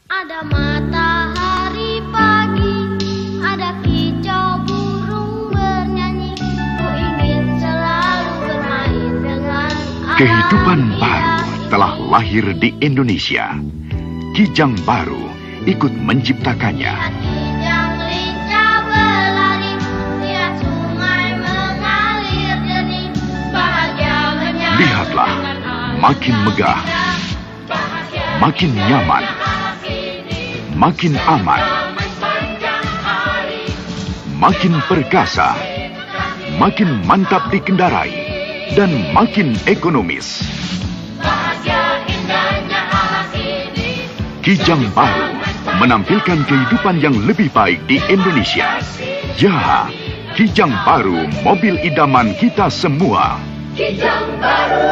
Ada matahari pagi, ada kicau burung bernyanyi. Ku ingin selalu bermain dengan alam. Kehidupan baru telah lahir di Indonesia. Kijang baru ikut menciptakannya. Kijang lincah berlari, lihat sungai mengalir jernih. Bahagia bernyanyi. Lihatlah, makin megah, makin nyaman, makin aman, makin perkasa, makin mantap dikendarai, dan makin ekonomis. Kijang baru menampilkan kehidupan yang lebih baik di Indonesia. Ya, Kijang baru, mobil idaman kita semua. Kijang baru.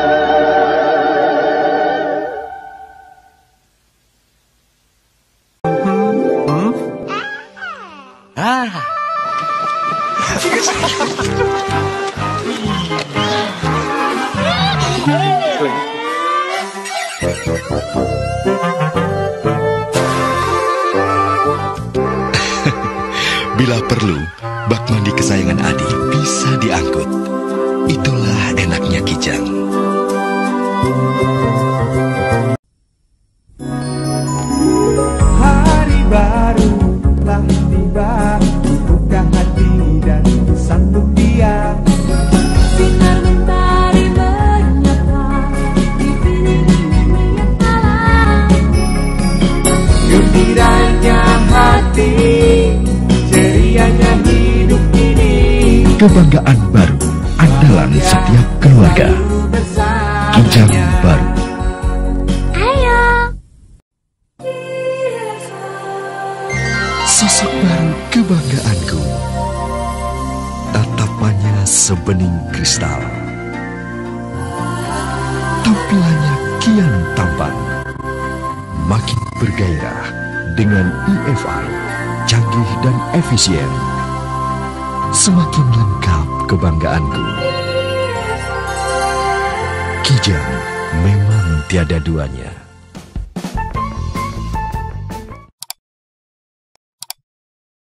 Bila perlu, bak mandi kesayangan Adi bisa diangkut. Itulah enaknya Kijang. Hari baru telah tiba, buka hati dan sambut dia. Sinar mentari menyapa, dipilih alam. Gembiranya hati, cerianya hidup ini. Kebanggaan baru, andalan setiap keluarga. Kijang baru. Ayo. Sosok baru kebanggaanku. Tatapannya sebening kristal. Tampilannya kian tampan. Makin bergairah dengan EFI, canggih dan efisien. Semakin lengkap kebanggaanku. Kijang memang tiada duanya.